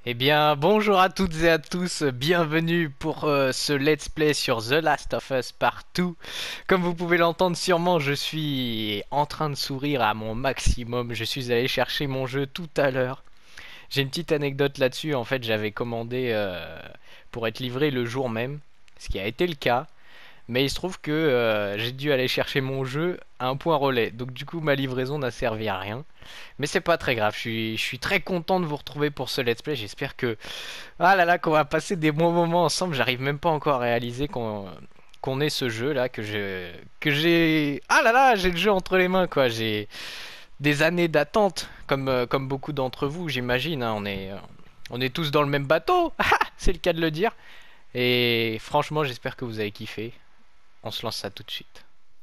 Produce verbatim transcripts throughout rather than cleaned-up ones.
Eh bien, bonjour à toutes et à tous, bienvenue pour euh, ce let's play sur The Last of Us Part deux. Comme vous pouvez l'entendre sûrement, je suis en train de sourire à mon maximum. Je suis allé chercher mon jeu tout à l'heure. J'ai une petite anecdote là-dessus, en fait j'avais commandé euh, pour être livré le jour même, ce qui a été le cas. Mais il se trouve que euh, j'ai dû aller chercher mon jeu à un point relais. Donc du coup ma livraison n'a servi à rien. Mais c'est pas très grave, je suis, je suis très content de vous retrouver pour ce let's play. J'espère que ah là là, qu'on va passer des bons moments ensemble. J'arrive même pas encore à réaliser qu'on qu'on ait ce jeu là, que je que j'ai ah là là, j'ai le jeu entre les mains quoi. J'ai des années d'attente comme euh, comme beaucoup d'entre vous, j'imagine, hein. On est euh, on est tous dans le même bateau. C'est le cas de le dire. Et franchement, j'espère que vous avez kiffé. On se lance ça tout de suite.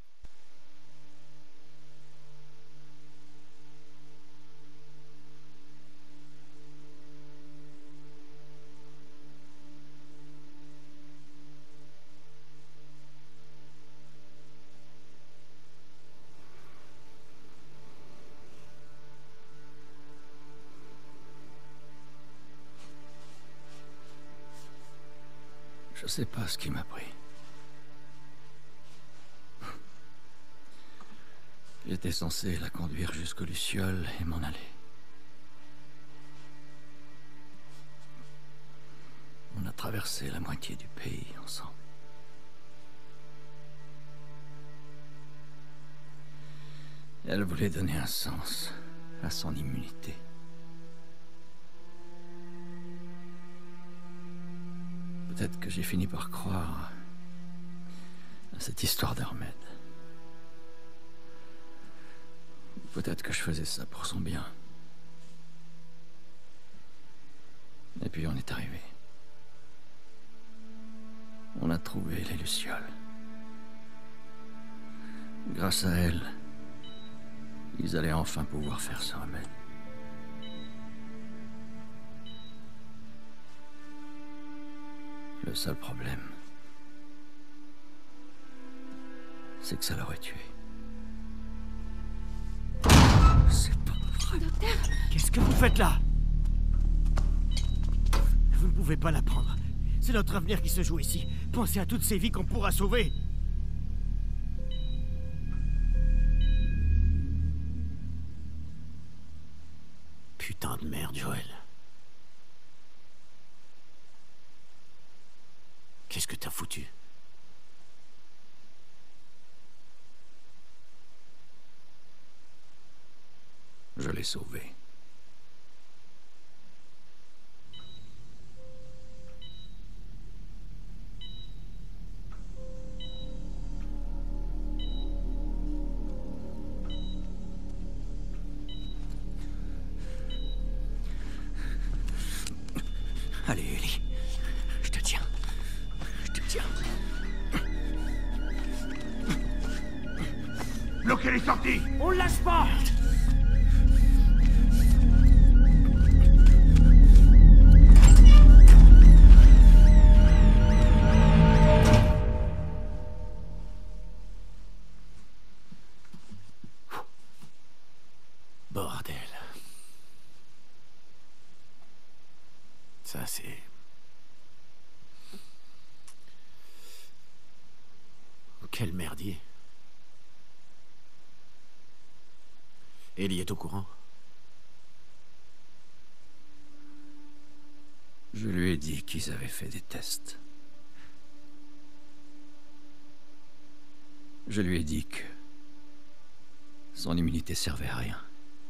Je sais pas ce qui m'a pris. J'étais censé la conduire jusqu'aux Lucioles et m'en aller. On a traversé la moitié du pays ensemble. Elle voulait donner un sens à son immunité. Peut-être que j'ai fini par croire à cette histoire d'Ahmed. Peut-être que je faisais ça pour son bien. Et puis on est arrivé. On a trouvé les Lucioles. Grâce à elle, ils allaient enfin pouvoir faire ce remède. Le seul problème, c'est que ça l'aurait tué. C'est pas vrai. Docteur, Qu'est-ce que vous faites là? Vous ne pouvez pas la prendre. C'est notre avenir qui se joue ici. Pensez à toutes ces vies qu'on pourra sauver. Putain de merde, Joël. Qu'est-ce que t'as foutu? Je l'ai sauvé. Allez, Ellie. Je te tiens. Je te tiens. Bloquez les sorties! On le lâche pas! Bordel. Ça, c'est... Quel merdier. Ellie est au courant? Je lui ai dit qu'ils avaient fait des tests. Je lui ai dit que son immunité servait à rien.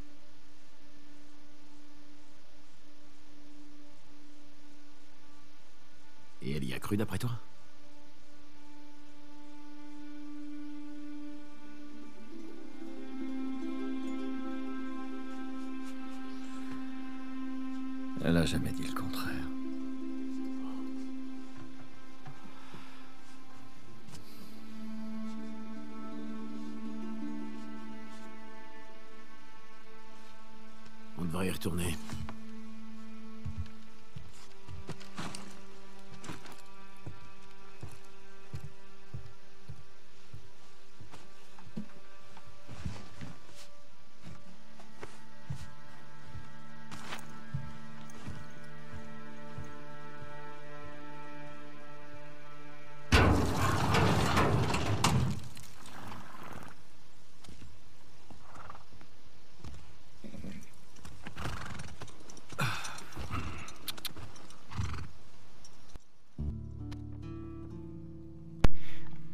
Et elle y a cru d'après toi? Elle a jamais dit le contraire. On devrait y retourner.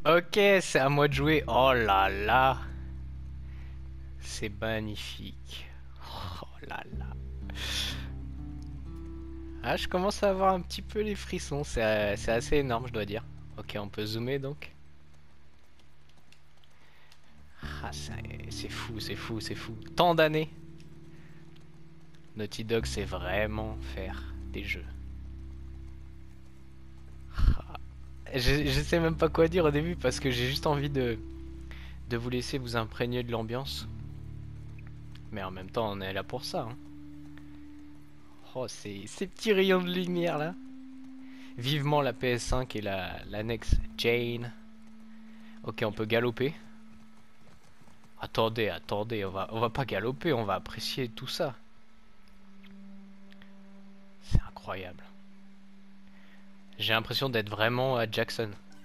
Ok, c'est à moi de jouer. Oh là là. C'est magnifique. Oh là là. Ah, je commence à avoir un petit peu les frissons. C'est euh, c'est assez énorme, je dois dire. Ok, on peut zoomer donc. Ah, c'est c'est fou, c'est fou, c'est fou. Tant d'années. Naughty Dog sait vraiment faire des jeux. Je, je sais même pas quoi dire au début parce que j'ai juste envie de, de vous laisser vous imprégner de l'ambiance. Mais en même temps, on est là pour ça. Hein. Oh, ces, ces petits rayons de lumière là. Vivement la P S cinq et la, la Next Jane. Ok, on peut galoper. Attendez, attendez, on va, on va pas galoper, on va apprécier tout ça. C'est incroyable. J'ai l'impression d'être vraiment à Jackson.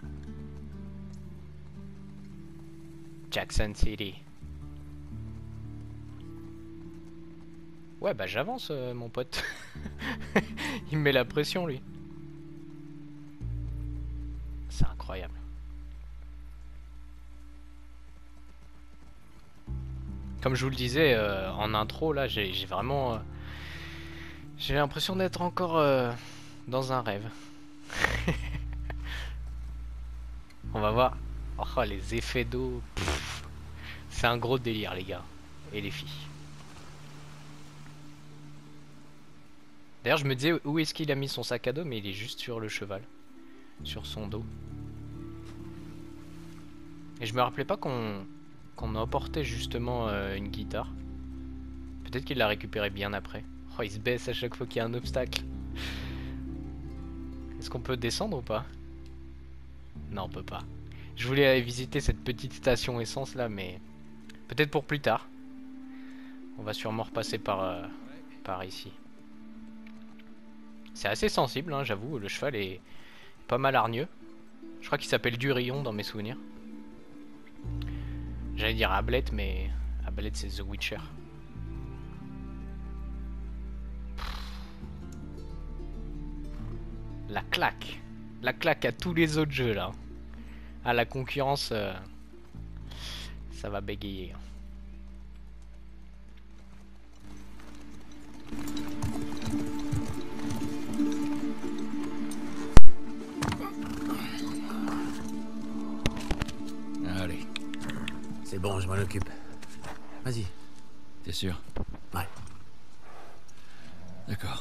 Jackson City. Ouais, bah j'avance, euh, mon pote. Il me met la pression, lui. C'est incroyable. Comme je vous le disais euh, en intro, là, j'ai vraiment... Euh, j'ai l'impression d'être encore euh, dans un rêve. On va voir. Oh, les effets d'eau. C'est un gros délire, les gars. Et les filles. D'ailleurs, je me disais où est-ce qu'il a mis son sac à dos, mais il est juste sur le cheval. Sur son dos. Et je me rappelais pas qu'on qu'on emportait justement euh, une guitare. Peut-être qu'il l'a récupérée bien après. Oh, il se baisse à chaque fois qu'il y a un obstacle. Est-ce qu'on peut descendre ou pas? Non, on peut pas. Je voulais aller visiter cette petite station essence là, mais peut-être pour plus tard. On va sûrement repasser par, euh, par ici. C'est assez sensible, hein, j'avoue. Le cheval est pas mal hargneux. Je crois qu'il s'appelle Durion dans mes souvenirs. J'allais dire Ablette, mais Ablette c'est The Witcher. La claque. La claque à tous les autres jeux là. À la concurrence, euh, ça va bégayer. Allez, C'est bon, je m'en occupe. Vas-y. t'es sûr? Ouais. D'accord.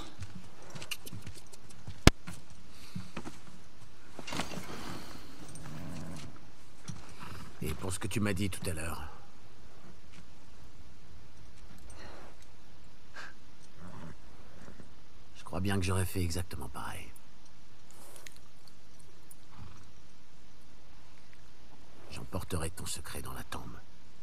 Et pour ce que tu m'as dit tout à l'heure. Je crois bien que j'aurais fait exactement pareil. J'emporterai ton secret dans la tombe.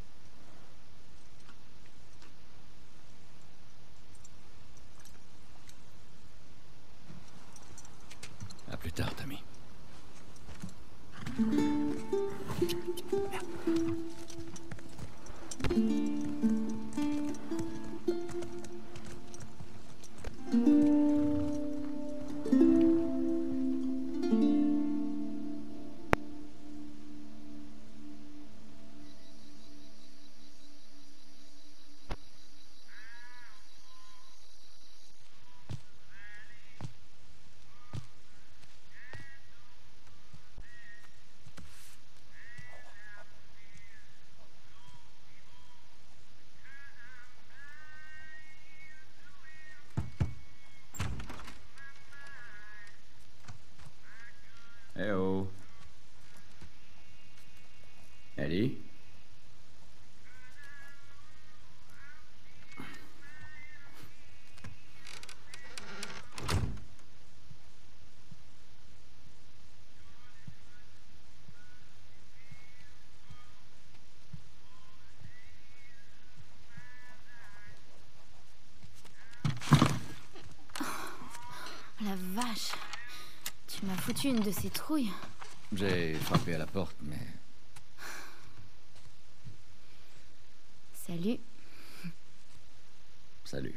À plus tard, Tammy. Eh oh. Ellie? La vache. Tu m'as foutu une de ces trouilles. J'ai frappé à la porte, mais... Salut. Salut.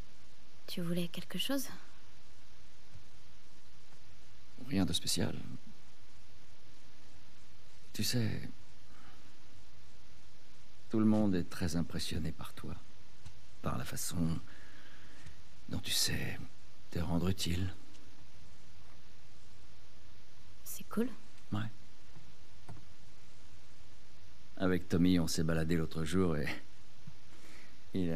Tu voulais quelque chose? Rien de spécial. Tu sais, tout le monde est très impressionné par toi, par la façon dont tu sais te rendre utile. C'est cool. Ouais. Avec Tommy, on s'est baladé l'autre jour et... Il...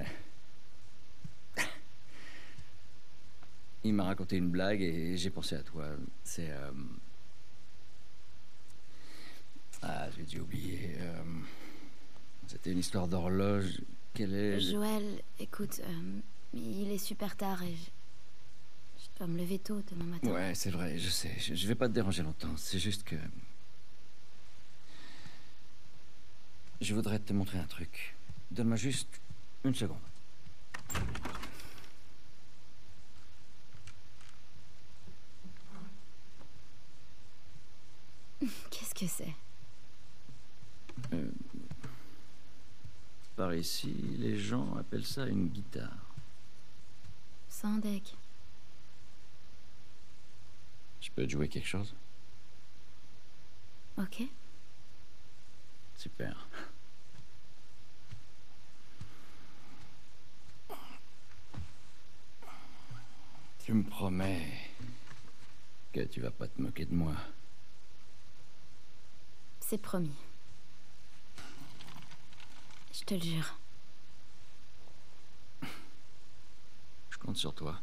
Il m'a raconté une blague et j'ai pensé à toi. C'est... Euh... Ah, j'ai dû oublier. Euh... C'était une histoire d'horloge. Quelle est... Joël, écoute, euh, il est super tard et je... je dois me lever tôt demain matin. Ouais, c'est vrai, je sais. Je, je vais pas te déranger longtemps. C'est juste que... Je voudrais te montrer un truc. Donne-moi juste une seconde. Qu'est-ce que c'est? Euh, par ici, les gens appellent ça une guitare. Sans deck. Je peux te jouer quelque chose? Ok. Super. Tu me promets que tu vas pas te moquer de moi. C'est promis. Je te le jure. Je compte sur toi.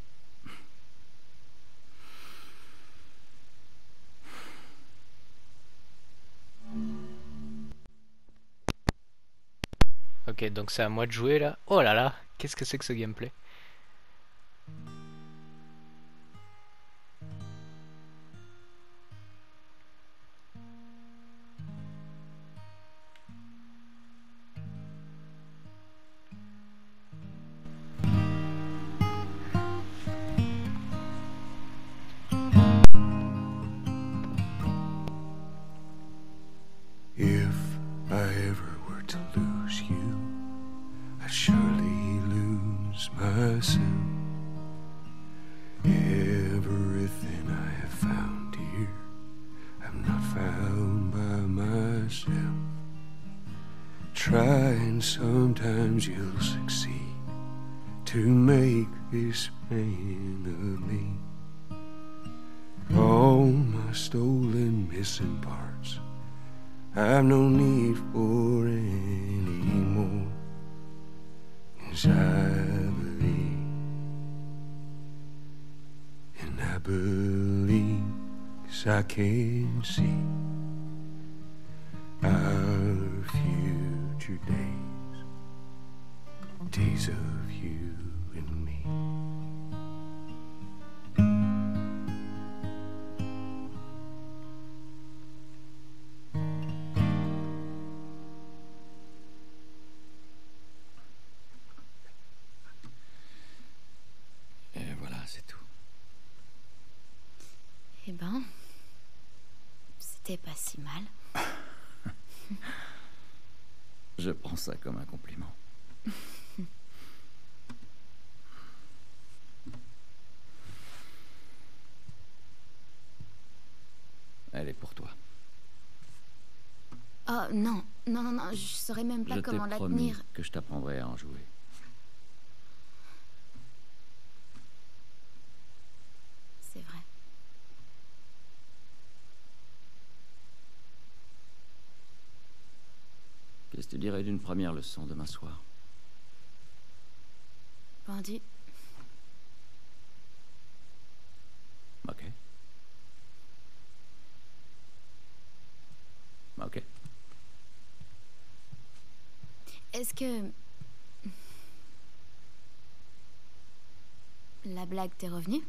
Ok, donc c'est à moi de jouer là. Oh là là, qu'est-ce que c'est que ce gameplay? If I ever were to lose you, I'd surely lose myself. Everything I have found here, I'm not found by myself. Try and sometimes you'll succeed to make this man of me. All my stolen missing parts, I've no need for any more. 'Cause I believe, and I believe 'cause I can see our future days, days of you and me. Et voilà, c'est tout. Eh ben... C'était pas si mal. Je prends ça comme un compliment. Elle est pour toi. Oh non, non, non, non, je saurais même pas Je t'ai comment la promis tenir. que je t'apprendrai à en jouer. C'est vrai. Qu'est-ce que tu dirais d'une première leçon demain soir? Pendu. Ok. Ok. Est-ce que... La blague t'est revenue?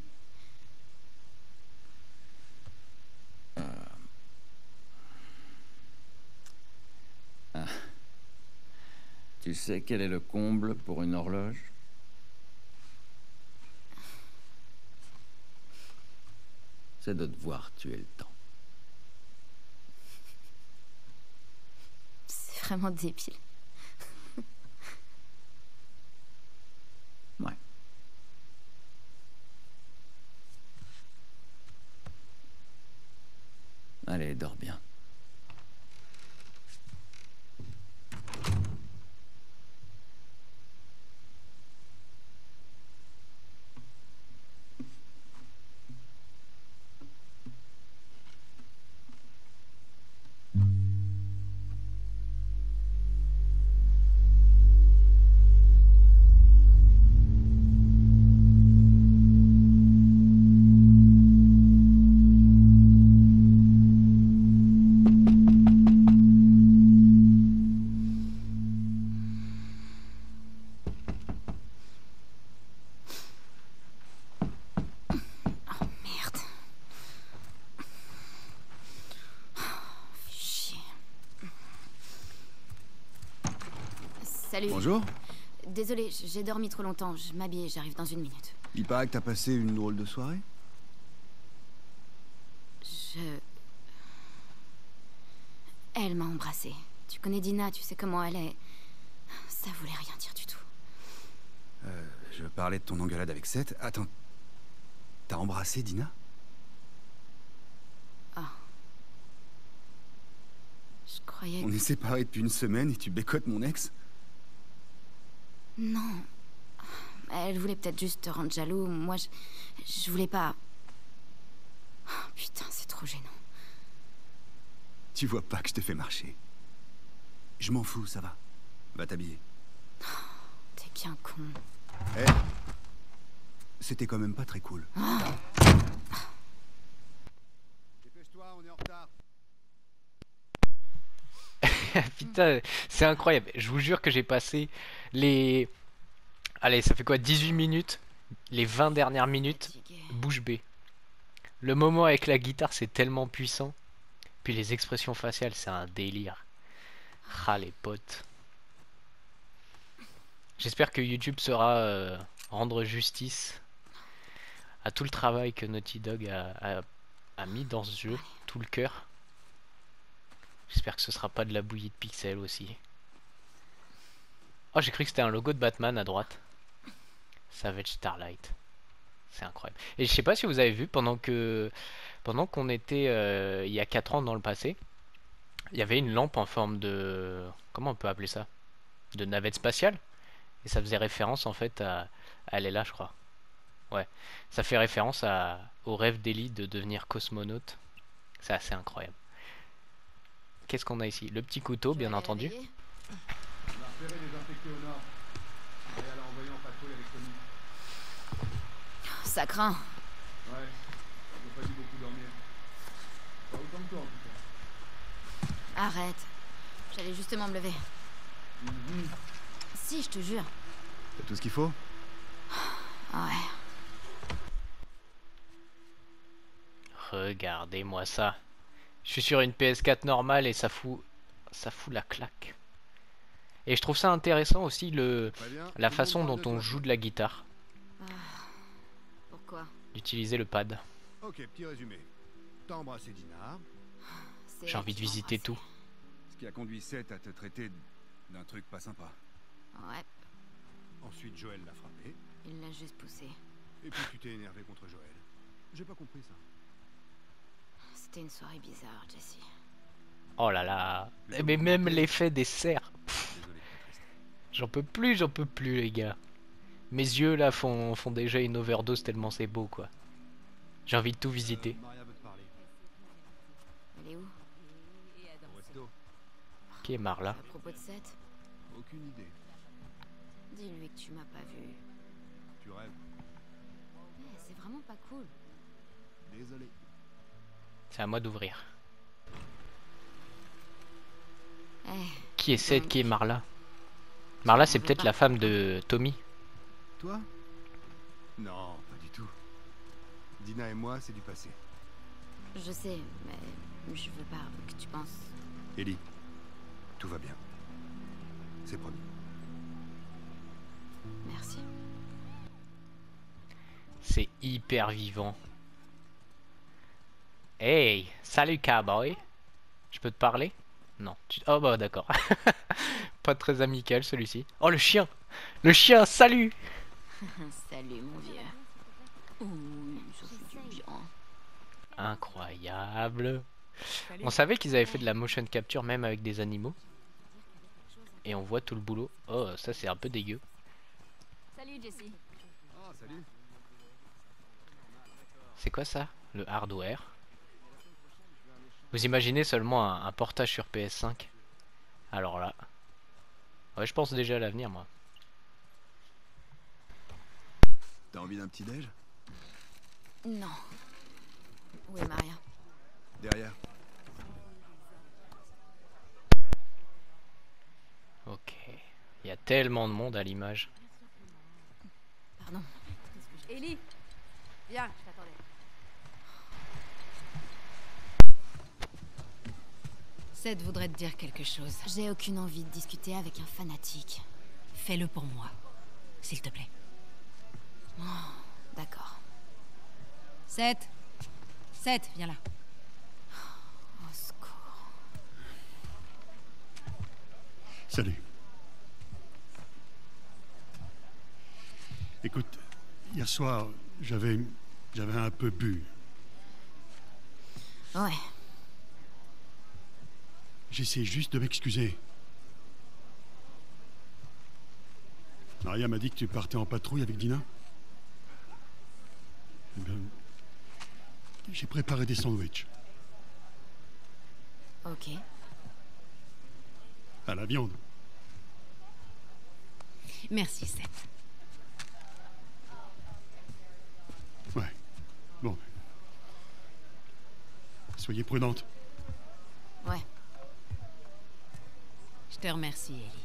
Ah. Tu sais quel est le comble pour une horloge? C'est de devoir tuer le temps. C'est vraiment débile. Ouais. Allez, dors bien. Salut. Bonjour. Désolée, j'ai dormi trop longtemps. Je m'habille, j'arrive dans une minute. Il paraît que t'as passé une drôle de soirée. Je... Elle m'a embrassée. Tu connais Dina, tu sais comment elle est. Ça voulait rien dire du tout. Euh, je parlais de ton engueulade avec Seth. Attends. T'as embrassé Dina? Ah. Je croyais On que... est séparés depuis une semaine et tu bécotes mon ex? Non. Elle voulait peut-être juste te rendre jaloux. Moi, je... Je voulais pas... Oh, putain, c'est trop gênant. Tu vois pas que je te fais marcher. Je m'en fous, ça va. Va t'habiller. T'es qu'un con. Eh, c'était quand même pas très cool. Dépêche-toi, on est en retard. Putain, c'est incroyable. Je vous jure que j'ai passé les... Allez, ça fait quoi, dix-huit minutes? Les vingt dernières minutes, Fatiguée. bouche bée. Le moment avec la guitare, c'est tellement puissant. Puis les expressions faciales, c'est un délire. Ah, les potes. J'espère que YouTube saura euh, rendre justice à tout le travail que Naughty Dog a, a, a mis dans ce jeu, tout le cœur. J'espère que ce sera pas de la bouillie de pixels aussi. Oh, j'ai cru que c'était un logo de Batman à droite. Savage Starlight. C'est incroyable. Et je sais pas si vous avez vu, pendant que pendant qu'on était euh, il y a quatre ans dans le passé, il y avait une lampe en forme de... Comment on peut appeler ça? De navette spatiale. Et ça faisait référence en fait à... Elle est là, je crois. Ouais. Ça fait référence à... au rêve d'Ellie de devenir cosmonaute. C'est assez incroyable. Qu'est-ce qu'on a ici? Le petit couteau, bien entendu. Réveillée. On a repéré des infectés au nord. Et elle a envoyé en patrouille avec Tommy. Ça craint. Ouais, ils ont pas dû beaucoup dormir. Pas autant que toi en tout cas. Arrête. J'allais justement me lever. Mhm. Si, je te jure. T'as tout ce qu'il faut? Ouais. Regardez-moi ça. Je suis sur une P S quatre normale et ça fout... Ça fout la claque. Et je trouve ça intéressant aussi le... Très bien. la Tout le façon monde dont parle de on toi. joue de la guitare. Pourquoi? D'utiliser le pad. Ok, petit résumé. T'as embrassé Dina, C'est J'ai elle envie de qui m'a visiter tout. embrassée. ce qui a conduit Seth à te traiter d'un truc pas sympa. Ouais, Ensuite, Joël l'a frappé, il l'a juste poussé. et puis tu t'es énervé contre Joël. J'ai pas compris ça. C'était une soirée bizarre, Jessie. Oh là là. Mais même l'effet des cerfs. Désolé. J'en peux plus, j'en peux plus les gars. Mes yeux là font, font déjà une overdose tellement c'est beau quoi. J'ai envie de tout visiter. Euh, Maria veut te parler. Elle est où? Au resto. Qui est Marla? À propos de Seth? Aucune idée. Dis-lui que tu m'as pas vu. Tu rêves. Eh, c'est vraiment pas cool. Désolé. C'est à moi d'ouvrir. Eh, Qui est Seth? Qui est Marla? Marla c'est peut-être la femme de Tommy. Toi? Non, pas du tout. Dina et moi, c'est du passé. je sais, mais je veux pas que tu penses... Ellie, tout va bien. C'est promis. Merci. C'est hyper vivant. Hey, salut cowboy. Je peux te parler? Non. Tu... Oh bah d'accord. Pas très amical celui-ci. Oh le chien. Le chien, salut. Salut, mon vieux. Ouh, ça fait du bien. Incroyable. On savait qu'ils avaient fait de la motion capture même avec des animaux. Et on voit tout le boulot. Oh, ça c'est un peu dégueu. Salut, Jessie. Oh, salut. C'est quoi ça? Le hardware. Vous imaginez seulement un, un portage sur P S cinq? Alors là... Ouais, je pense déjà à l'avenir, moi. T'as envie d'un petit déj? Non. Où est Maria? Derrière. Ok. Il y a tellement de monde à l'image. Pardon. Ellie, viens, je t'attendais. Seth voudrait te dire quelque chose. J'ai aucune envie de discuter avec un fanatique. Fais-le pour moi, s'il te plaît. Oh, d'accord. Seth. Seth, viens là. Au secours. Salut. Écoute, hier soir, j'avais... j'avais un peu bu. Ouais. J'essaie juste de m'excuser. Maria m'a dit que tu partais en patrouille avec Dina. Eh bien, j'ai préparé des sandwichs. Ok. À la viande. Merci, Seth. Ouais. Bon. Soyez prudente. Ouais. Je te remercie, Ellie.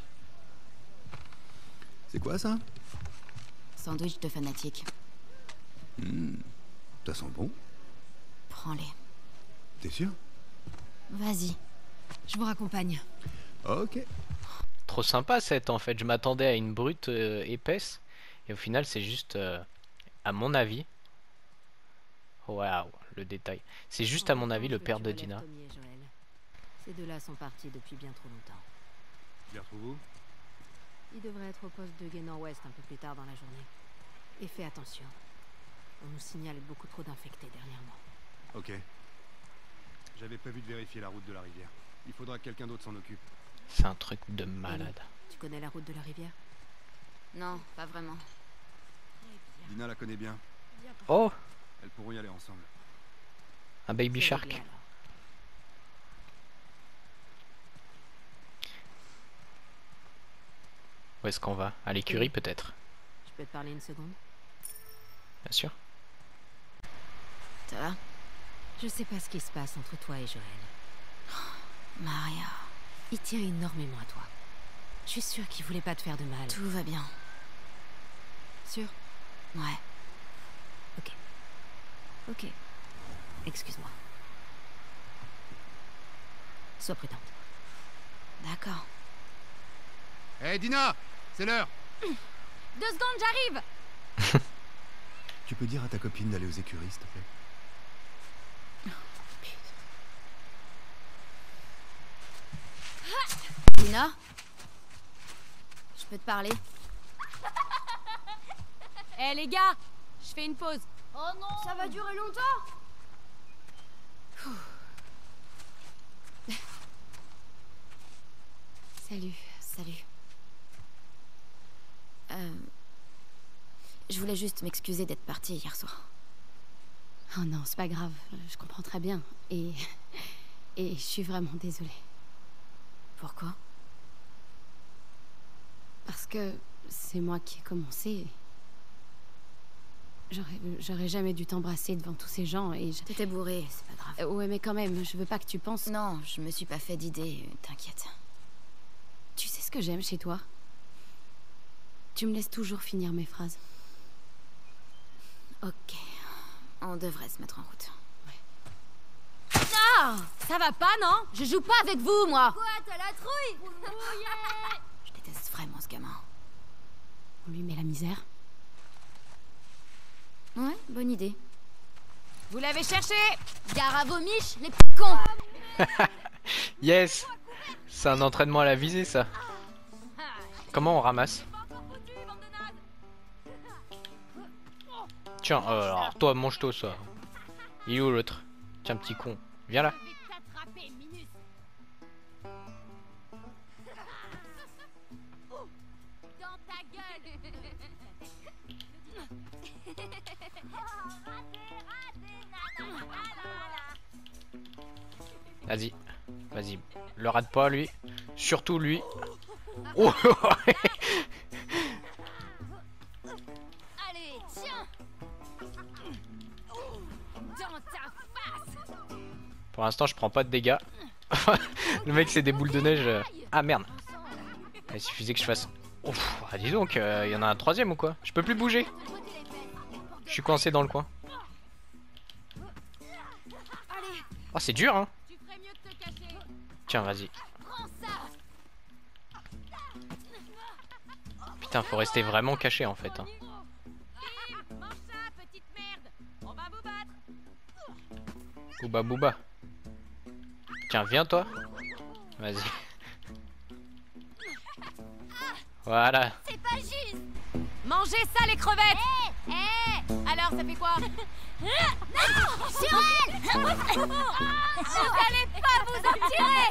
C'est quoi ça? Sandwich de fanatique. Hmm. Ça sent bon. Prends-les. T'es sûr? Vas-y. Je vous raccompagne. Ok. Trop sympa cette en fait, je m'attendais à une brute euh, épaisse et au final c'est juste, euh, à mon avis, waouh le détail, c'est juste à mon avis le père de Dina. Ces deux-là sont partis depuis bien trop longtemps. Bien trouvé. Ils devraient être au poste de Guénan Ouest un peu plus tard dans la journée. Et fais attention. On nous signale beaucoup trop d'infectés dernièrement. Ok. J'avais prévu de vérifier la route de la rivière. Il faudra que quelqu'un d'autre s'en occupe. C'est un truc de malade. Tu connais la route de la rivière? Non, pas vraiment. Dina la connaît bien. Oh, Elles pourront y aller ensemble. un baby C'est shark. réglé, alors. Où est-ce qu'on va? À l'écurie peut-être? Je peux te parler une seconde? Bien sûr. Ça va? Je sais pas ce qui se passe entre toi et Joël. Maria, Il tient énormément à toi. Je suis sûre qu'il voulait pas te faire de mal. tout va bien. Sûr? Ouais. Ok. Excuse-moi. Sois prudente. D'accord. Hé hey, Dina, c'est l'heure. Deux secondes, j'arrive! Tu peux dire à ta copine d'aller aux écuries, s'il te plaît? Dina? Je peux te parler? Eh les gars! Je fais une pause. Oh non! Ça va durer longtemps? Salut. Salut. Euh... Je voulais juste m'excuser d'être partie hier soir. Oh non, c'est pas grave. Je comprends très bien. Et... Et je suis vraiment désolée. Pourquoi? Parce que c'est moi qui ai commencé. J'aurais, j'aurais jamais dû t'embrasser devant tous ces gens et je... T'étais bourrée, c'est pas grave. Euh, ouais, mais quand même, je veux pas que tu penses... Non, je me suis pas fait d'idée, t'inquiète. Tu sais ce que j'aime chez toi? Tu me laisses toujours finir mes phrases. Ok. On devrait se mettre en route. Ah! Ça va pas, non? Je joue pas avec vous, moi! Quoi, t'as la trouille? Je déteste vraiment ce gamin. On lui met la misère. Ouais, bonne idée. Vous l'avez cherché! Gare à vos miches, les petits cons! Yes, c'est un entraînement à la visée ça. Comment on ramasse? Tiens, euh, alors toi mange-toi ça. Il est où l'autre? Tiens petit con, viens là. Vas-y, vas-y, le rate pas lui, surtout lui. Oh Allez, tiens! Dans ta face! Pour l'instant je prends pas de dégâts. Le mec c'est des boules de neige. Ah merde. Il suffisait que je fasse... Ouf, ah, dis donc, il euh, y en a un troisième ou quoi? Je peux plus bouger. Je suis coincé dans le coin. Oh c'est dur hein. Putain, faut rester vraiment caché en fait. Hein. Booba booba. Tiens, viens toi. Vas-y. Voilà. C'est pas juste. Mangez ça les crevettes. Hé, hé. Alors ça fait quoi? Non, sur elle. Vous allez pas vous en tirer.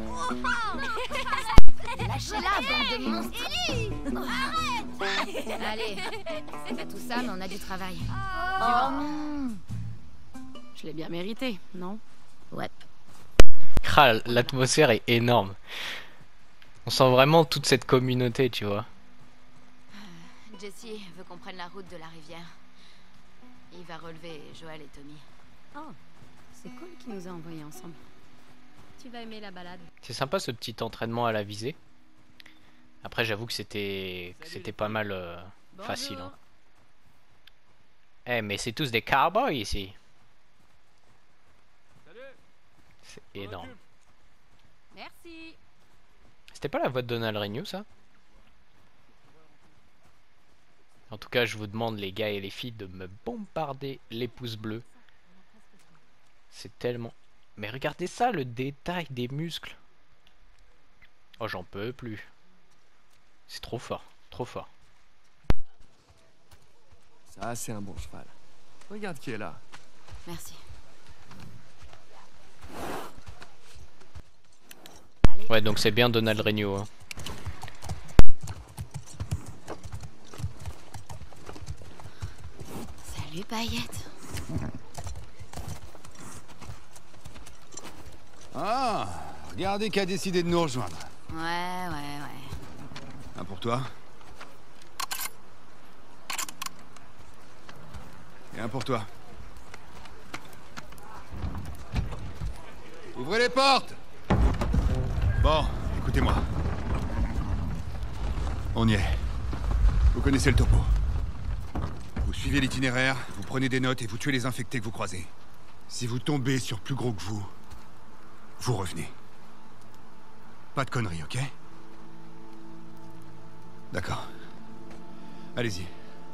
Lâchez-la, bande de monstres. Ellie, arrête. Allez, c'est pas tout ça, mais on a du travail. Oh non. Je l'ai bien mérité, non? Ouais. Ah, l'atmosphère est énorme. On sent vraiment toute cette communauté, tu vois. Jessie veut qu'on prenne la route de la rivière. Il va relever Joël et Tommy. Oh, c'est cool qu'ils nous a envoyés ensemble. Tu vas aimer la balade. C'est sympa ce petit entraînement à la visée. Après, j'avoue que c'était que c'était pas mal euh, facile. Hein. Eh, mais c'est tous des cowboys ici. C'est énorme. Merci. C'était pas la voix de Donald Renew, ça? En tout cas, je vous demande, les gars et les filles, de me bombarder les pouces bleus. C'est tellement... Mais regardez ça, le détail des muscles. Oh, j'en peux plus. C'est trop fort, trop fort. Ça, c'est un bon cheval. Regarde qui est là. Merci. Ouais, donc c'est bien Donald Renew. Hein. Salut, Paillette. Ah, regardez qui a décidé de nous rejoindre. Ouais, ouais, ouais. Un pour toi. Et un pour toi. Ouvrez les portes! Bon, écoutez-moi. On y est. Vous connaissez le topo. Vous suivez l'itinéraire, vous prenez des notes et vous tuez les infectés que vous croisez. Si vous tombez sur plus gros que vous, vous revenez. Pas de conneries, ok? D'accord. Allez-y.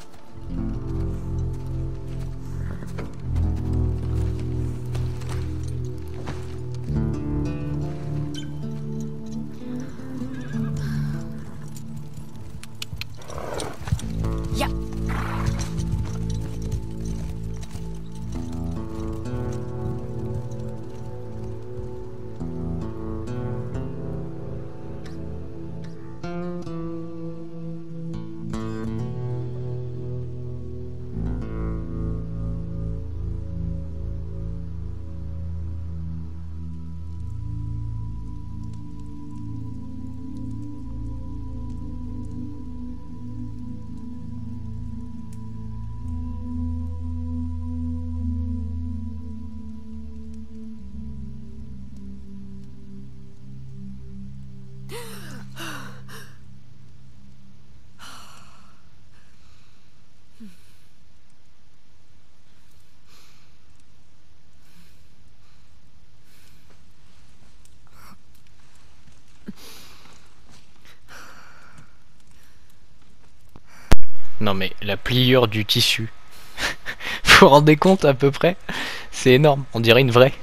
Non mais la pliure du tissu. Vous vous rendez compte à peu près? C'est énorme, on dirait une vraie.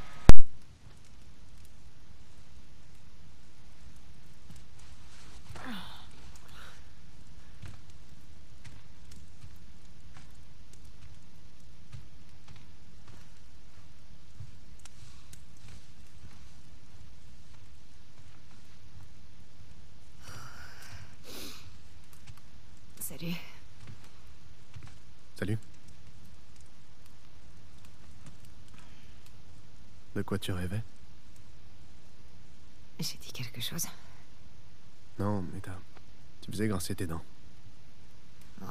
Salut. Salut. De quoi tu rêvais? J'ai dit quelque chose. Non, mais t'as... Tu faisais grincer tes dents. Oh.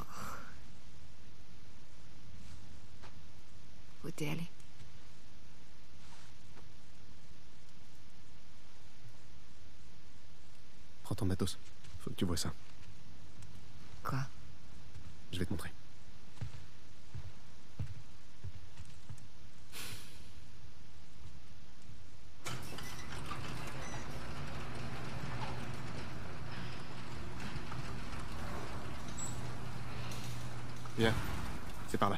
Où t'es allé? Prends ton matos. Faut que tu vois ça. Quoi? Je vais te montrer. Viens, c'est par là.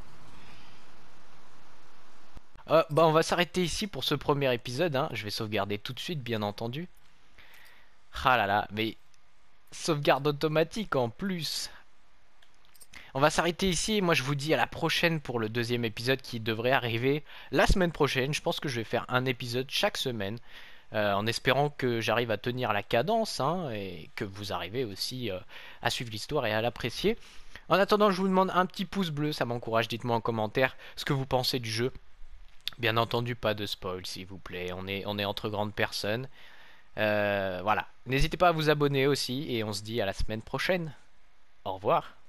Euh, bah on va s'arrêter ici pour ce premier épisode, hein. Je vais sauvegarder tout de suite, bien entendu. Ah là là, mais sauvegarde automatique en plus. On va s'arrêter ici. Moi je vous dis à la prochaine pour le deuxième épisode qui devrait arriver la semaine prochaine. Je pense que je vais faire un épisode chaque semaine, euh, en espérant que j'arrive à tenir la cadence, hein, et que vous arrivez aussi euh, à suivre l'histoire et à l'apprécier. En attendant, je vous demande un petit pouce bleu, ça m'encourage. Dites-moi en commentaire ce que vous pensez du jeu. Bien entendu, pas de spoil s'il vous plaît, on est, on est entre grandes personnes. Euh, voilà, n'hésitez pas à vous abonner aussi et on se dit à la semaine prochaine. Au revoir.